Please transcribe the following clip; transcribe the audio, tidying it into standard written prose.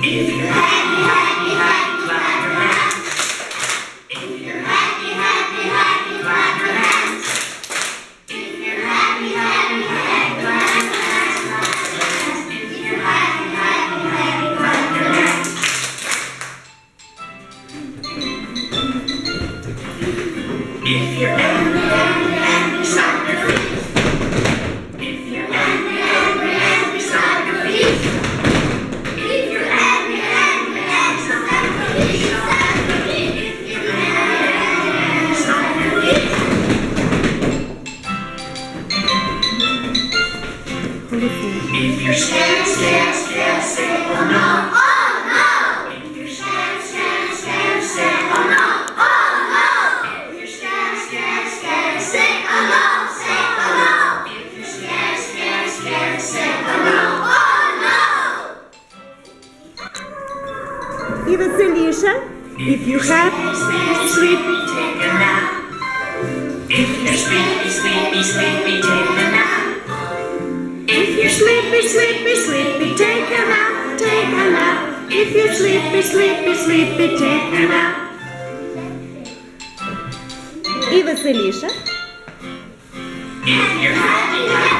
If you're happy, happy, happy, clap your hands. If you're happy, happy, happy, clap your hands. If you're happy, happy, happy, clap your hands. If you're happy, happy, happy, clap your hands. If you're angry, angry, angry, stomp your feet. If you're angry, angry, angry, stomp your feet. If you're angry, angry, angry, stomp your feet. If you're angry, angry, stomp your feet. If you're scared, scared, scared, say oh no. Oh no. If you're scared, scared, scared, say oh no. Oh no. If you're scared, scared, scared, say oh no. Say oh no. If you're scared, scared, scared, say oh no. Oh no. І веселіше. If you happy, sleepy, take a nap. If you're sleepy, sleepy, sleepy, take a nap. If you're sleepy, sleepy, sleepy, take a nap, take a nap. If you're sleepy, sleepy, sleepy, take a nap. І веселіше. If you're happy, happy,